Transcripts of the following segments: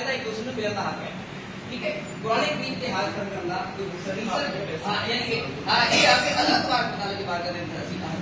کرنا ایک دوسرے کو ملنا حق ہے. ٹھیک ہے, قرآن کریم کے حال کرنا یعنی کہ یہ آپ کے اللہ تبارک و تعالیٰ کی بات کریں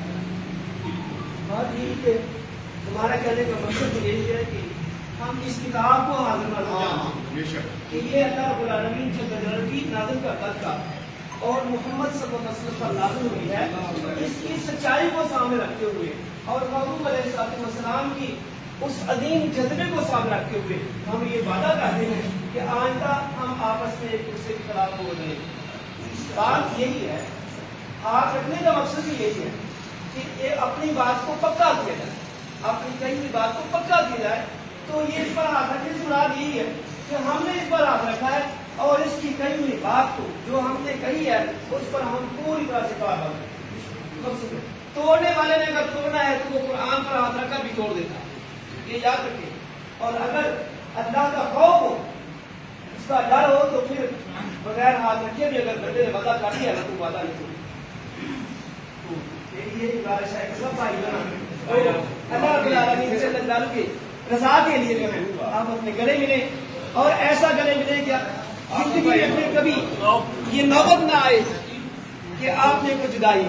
بات یہی کہ تمہارا کہنے کا مقصد یہی ہے کہ ہم اس کتاب کو حاضر کرنا چاہتے ہیں کہ یہ اللہ رب العالمین جل جلالہ کی نازل کا تھا اور محمد صلی اللہ علیہ وسلم پر نازل ہوئی ہے. اس کی سچائی کو سامنے رکھتے ہوئے اور محبوب علیہ السلام کی اس عظیم جذبے کو سامنے رکھتے ہوئے ہم یہ وعدہ کرتے ہیں کہ آئندہ ہم آپس میں ایک دوسرے کے خلاف بول رہے ہیں. بات یہی ہے, ہاتھ رکھنے کا مقصد بھی یہی ہے کہ یہ اپنی بات کو پکا کیا جائے, اپنی کہی ہوئی بات کو پکا کیا جائے. تو یہ اس پر ہاتھ رکھنے سے مراد یہی ہے کہ ہم نے اس پر ہاتھ رکھا ہے اور اس کی کہی ہوئی بات کو جو ہم نے کہی ہے اس پر ہم پوری طرح سے کار توڑنے والے نے اگر توڑنا ہے تو وہ قرآن پر ہاتھ رکھ کر بھی توڑ دیتا ہے, یہ یاد رکھیں. اور اگر اللہ کا خوف ہو, اس کا ڈر ہو, تو پھر بغیر ہاتھ رکھے بھی اگر بندے نے وعدہ کر دیا تو وعدہ نہیں توڑے. یہ گزارش ہے کہ سب بھائی اللہ رب العالمین جل جلالہ کی رضا کے لیے جو ہے آپ اپنے گلے ملیں اور ایسا گلے ملیں کہ زندگی میں کبھی یہ نوبت نہ آئے کہ آپ نے کچھ جدائی.